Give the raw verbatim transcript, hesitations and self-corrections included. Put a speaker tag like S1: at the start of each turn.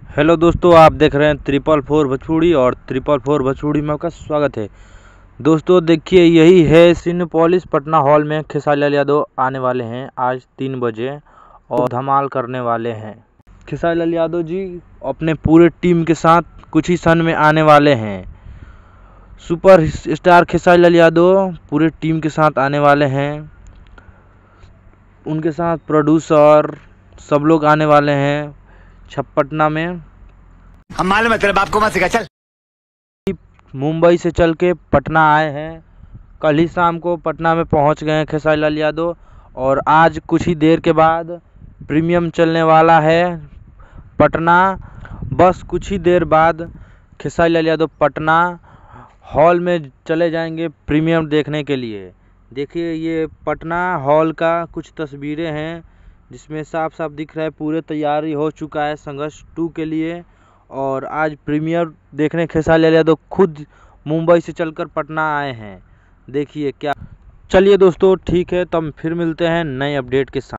S1: Hello दोस्तों, आप देख रहे हैं ट्रिपल फोर भोजपुरी और ट्रिपल फोर भोजपुरी में आपका स्वागत है। दोस्तों देखिए, यही है सिनेपोलिस पटना हॉल में खेसारी लाल यादव आने वाले हैं आज तीन बजे और धमाल करने वाले हैं। खेसारी लाल यादव जी अपने पूरे टीम के साथ कुछ ही क्षण में आने वाले हैं। सुपर स्टार खेसारी लाल यादव पूरे टीम के साथ आने वाले हैं। उनके साथ प्रोड्यूसर सब लोग आने वाले हैं छपटना में।
S2: हम मालूम है तेरे बाप को मत सिखा, चल।
S1: मुंबई से चल के पटना आए हैं। कल ही शाम को पटना में पहुंच गए हैं खेसारी लाल यादव और आज कुछ ही देर के बाद प्रीमियम चलने वाला है पटना। बस कुछ ही देर बाद खेसारी लाल यादव पटना हॉल में चले जाएंगे प्रीमियम देखने के लिए। देखिए, ये पटना हॉल का कुछ तस्वीरें हैं जिसमें साफ साफ दिख रहा है पूरे तैयारी हो चुका है संघर्ष टू के लिए। और आज प्रीमियर देखने खेसारी लाल यादव खुद मुंबई से चलकर पटना आए हैं। देखिए क्या। चलिए दोस्तों, ठीक है, तो हम फिर मिलते हैं नए अपडेट के साथ।